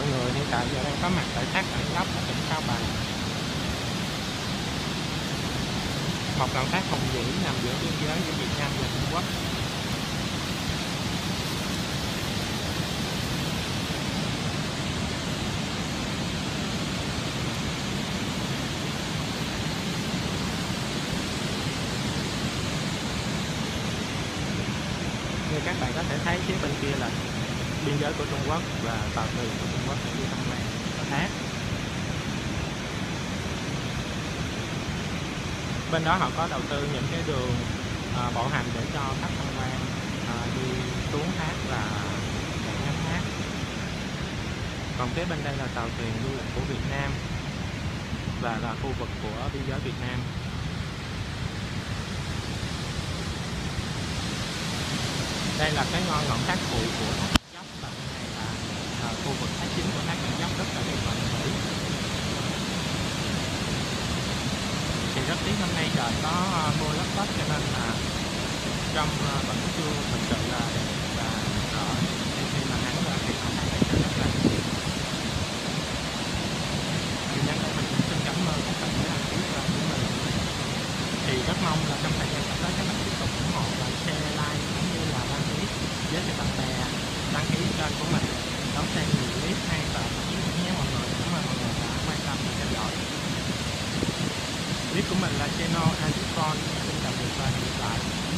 mọi người, hiện tại giờ đang có mặt tại thác Bản Dốc ở tỉnh Cao Bằng. Một ngọn thác hùng vĩ nằm giữa biên giới giữa Việt Nam và Trung Quốc. Như các bạn có thể thấy phía bên kia là biên giới của Trung Quốc và tàu thuyền của Trung Quốc đi tham quan thác. Bên đó họ có đầu tư những cái đường bộ hành để cho khách tham quan đi xuống thác và ngắm thác. Còn phía bên đây là tàu thuyền du lịch của Việt Nam và là khu vực của biên giới Việt Nam. Đây là cái ngọn thác phụ của thác Bản Dốc, và đây là khu vực thác chính của thác Bản Dốc, rất là đẹp và hùng vĩ. Thì rất tiếc hôm nay trời có mưa lất phất cho nên là trong vẫn chưa thực sự là đẹp và rõ. Khi mà nắng lên thì không thấy sẽ rất là đẹp. Thì nhân đây mình cũng xin cảm ơn các bạn đã đăng ký kênh của mình. Thì rất mong là trong thời gian sắp tới các bạn tiếp tục ủng hộ và share, like cũng như là đăng ký với cho bạn bè, đăng ký kênh của mình đón xem nhiều clip hay và nhé mọi người. Cảm ơn mọi người đã quan tâm và theo dõi. Clip của mình là channel Android. Xin tạm biệt và hẹn gặp lại.